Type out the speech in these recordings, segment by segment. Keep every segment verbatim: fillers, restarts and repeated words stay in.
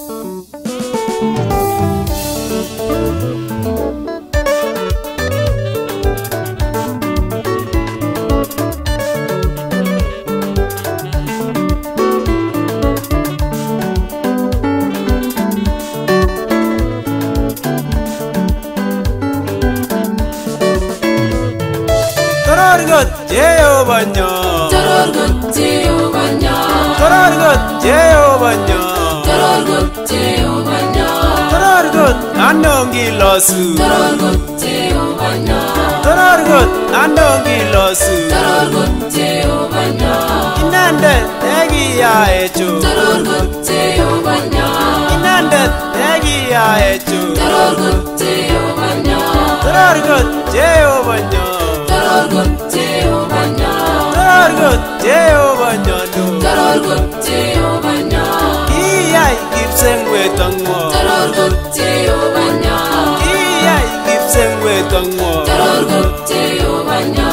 Tororgot Jehovahnya, Tororgot Jehovahnya, Tororgot Jehovahnya, Tororgot Jehovahnya, Tororgot Andongi Losu, Tororgot Jehovahnya, Tororgot Andongi Losu, Tororgot Jehovahnya, Inande Tegia Echo, Tororgot Jehovahnya, Inande Tegia Echo, Tororgot Jehovahnya, Tororgot Jehovahnya, Tororgot Jehovahnya, Tororgot Jehovahnya, Tororgot Jehovahnya, Iyai Gipseng Wetangwa, Tororgot Jehovahnya, Iyai Gipseng Wetangwa, Tororgot Jehovahnya.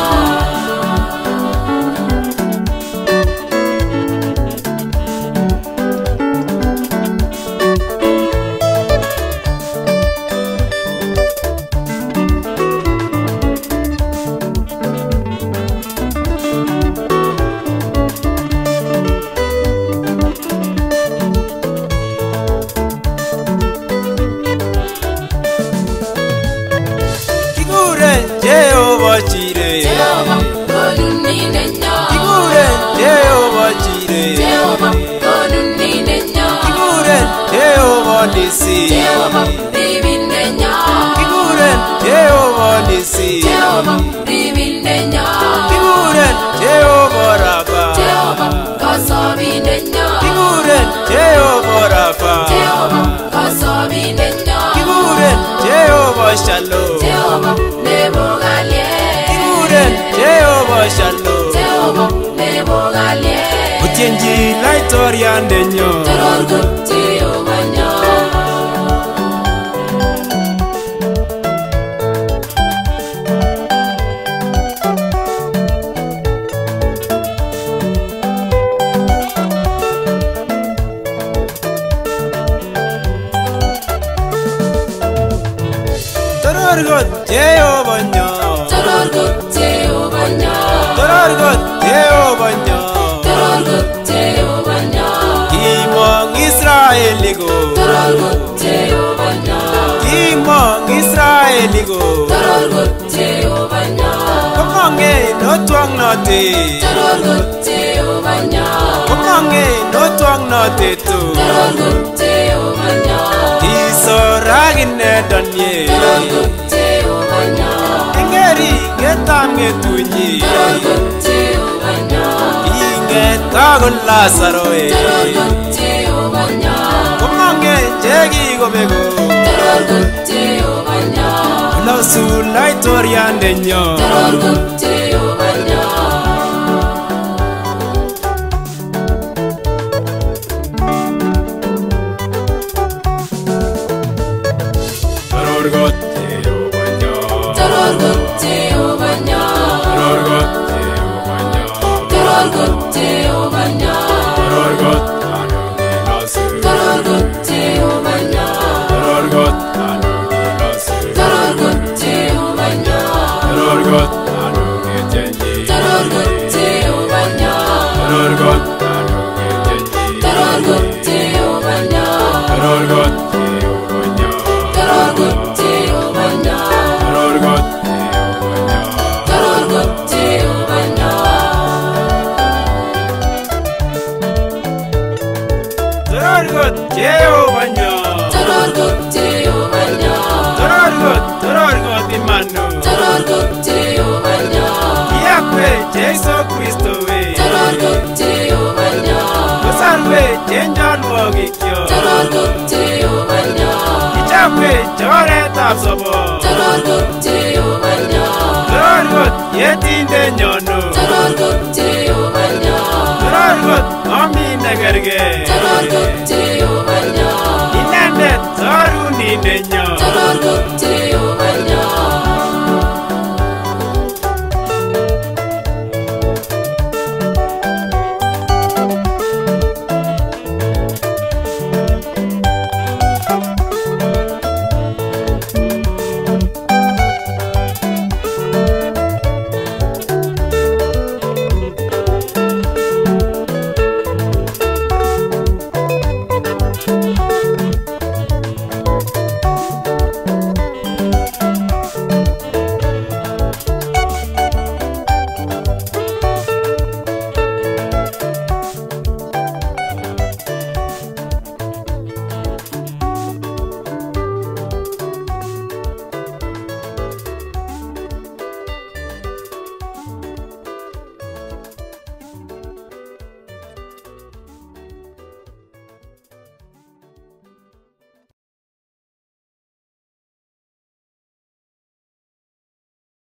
Jehovah Jireh, Jehovah Godunninenya, Iguren Jehovah Jireh, Jehovah Godunninenya, Iguren Jehovah Nisi, Jehovah Rivinenya, Iguren Jehovah Nisi, Jehovah Rivinenya, Iguren Jehovah Rafa, Jehovah Kasavinenya, Iguren Jehovah Rafa, Jehovah Kasavinenya, Iguren Jehovah Shalom, Jehovah Nebogalie, Iguren Jehovah Shalom, Jehovah Nebogalie, Utienji Laitorian Denyo, Tororgot Jehovahnya. Tororgot Jehovahnya, Tororgot Jehovahnya, Tororgot Jehovahnya, Tororgot Jehovahnya, Imong Israeligo, Tororgot Jehovahnya, Imong Israeligo, Tororgot Jehovahnya, Komange no twang no te, Tororgot Jehovahnya, Komange no twang no te tu, Tororgot Jehovahnya, Isoragine donye, Tororgot Jehovahnya, Engeri getam getunyi, Tororgot Jehovahnya, Inge tagol Lazaroe, Tororgot Jehovahnya, Komange jegi gobego, Tororgot Jehovahnya, Lausu Laitorian Denyo, Tororgot Jehovahnya. Tororgot Jehovahnya, Tororgot Jehovahnya, Tororgot Jehovahnya, Tororgot Jehovahnya, Tororgot Andongi Losu, Tororgot Jehovahnya, Tororgot Andongi Losu, Tororgot Jehovahnya, Tororgot Andongi Jenji, Tororgot Jehovahnya, Tororgot Andongi Jenji, Tororgot Jehovahnya, Tororgot Jehovahnya, Tororgot Jehovahnya, Tororgot Jehovahnya, Tororgot Jehovahnya, Tororgot Jehovahnya, Tororgot Jehovahnya, Tororgot, Tororgot Imanu, Tororgot Jehovahnya, Yahweh Jesu Kristo we, Tororgot Jehovahnya, Kosalwe Jenjan Wogikyo, Tororgot Jehovahnya, Ichakwe Joret Absobo, Tororgot Jehovahnya, Tororgot Yetinde Nyono, Tororgot Jehovahnya, Tororgot Omi Nagarge, Tororgot Jehovahnya, Inandet Zoru Ninde